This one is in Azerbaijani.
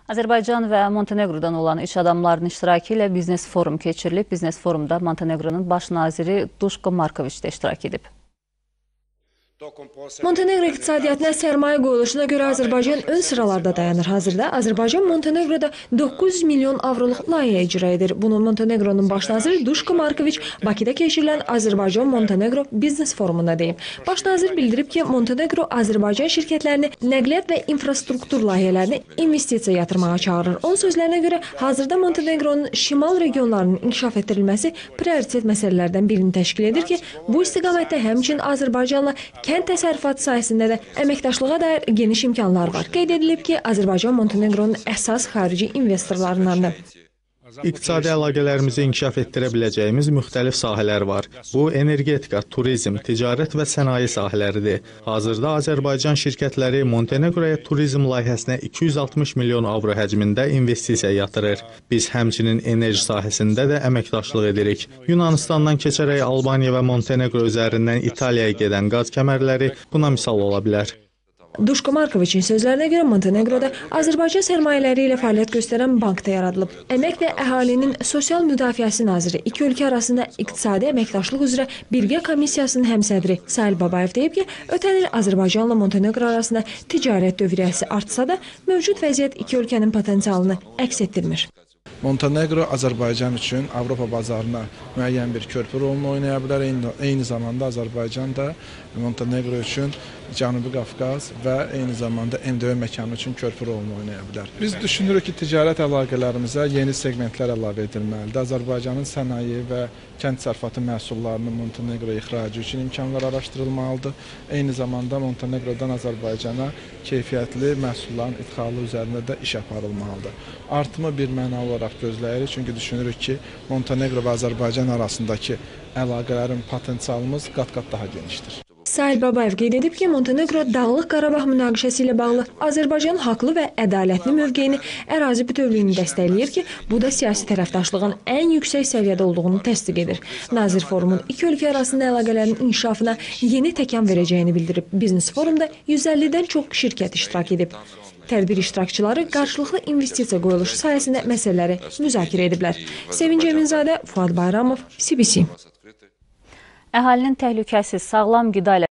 Azərbaycan və Monteneqrodan olan iş adamlarının iştirakı ilə biznes forum keçirilib. Biznes forumda Monteneqronun baş naziri Duško Marković də iştirak edib. Montenegro iqtisadiyyatına sərmayə qoyuluşuna görə Azərbaycan ön sıralarda dayanır. Hazırda Azərbaycan Montenegroda 900 milyon avroluq layihə icra edir. Bunu Montenegronun baş naziri Duško Marković Bakıda keçirilən Azərbaycan-Montenegro biznes forumunda deyib. Baş nazir bildirib ki, Montenegro Azərbaycan şirkətlərini nəqliyyat və infrastruktur layihələrini investisiya yatırmağa çağırır. Onun sözlərinə görə hazırda Montenegronun şimal regionlarının inkişaf etdirilməsi prioritet məsələlərdən birini təşkil edir ki, bu istiqamətdə həmçinin Azərbaycanla kənd təsərrüfatı sayəsində də əməkdaşlığa dair geniş imkanlar var. Qeyd edilib ki, Azərbaycan Montenegronun əsas xarici investorlarındandır. İqtisadi əlaqələrimizi inkişaf etdirə biləcəyimiz müxtəlif sahələr var. Bu, energetika, turizm, ticarət və sənaye sahələridir. Hazırda Azərbaycan şirkətləri Montenegroya turizm layihəsinə 260 milyon avro həcmində investisiya yatırır. Biz həmçinin enerji sahəsində də əməkdaşlıq edirik. Yunanistandan keçərək Albaniya və Montenegro üzərindən İtaliyaya gedən qaz kəmərləri buna misal ola bilər. Duško Markovićin sözlərinə görə Montenegroda Azərbaycan sərmayələri ilə fəaliyyət göstərən bank da yaradılıb. Əmək və Əhalinin Sosial Müdafiəsi naziri iki ölkə arasında iqtisadi əməkdaşlıq üzrə birgə komissiyasının həmsədri Sail Babayev deyib ki, ötən il Azərbaycanla Montenegro arasında ticarət dövriyyəsi artsa da, mövcud vəziyyət iki ölkənin potensialını əks etdirmir. Montenegro Azərbaycan üçün Avropa bazarına müəyyən bir körpü rolunu oynaya bilər. Eyni zamanda Azərbaycan da Montenegro üçün Cənubi Qafqaz və eyni zamanda MDV məkanı üçün körpü rolunu oynaya bilər. Biz düşünürük ki, ticarət əlaqələrimizə yeni segmentlər əlavə edilməlidir. Azərbaycanın sənaye və kənd təsərrüfatı məhsullarının Montenegro ixracı üçün imkanlar araşdırılmalıdır. Eyni zamanda Montenegrodan Azərbaycana keyfiyyətli məhsulların idxalı üzərində də iş aparılmalıdır. Artımı bir mənalı olaraq gözləyirik, çünki düşünürük ki, Montenegro və Azərbaycan arasındakı əlaqələrin potensialımız qat-qat daha genişdir. Sail Babayev qeyd edib ki, Montenegro Dağlıq Qarabağ münaqişəsi ilə bağlı Azərbaycanın haqlı və ədalətli mövqeyini, ərazi bütövlüyünü dəstəkləyir ki, bu da siyasi tərəfdaşlığın ən yüksək səviyyədə olduğunu təsdiq edir. Nazir forumun iki ölkə arasında əlaqələrin inkişafına yeni təkan verəcəyini bildirib. Biznes forumda 150-dən çox şirkət iştirak edib. Tədbir iştirakçıları qarşılıqlı investisiya qoyuluşu sayəsində məsələləri müzakirə ediblər. Sevinc Eminzadə, Fuad Bayramov, CBC. Əhalinin təhlükəsiz, sağlam qida ilə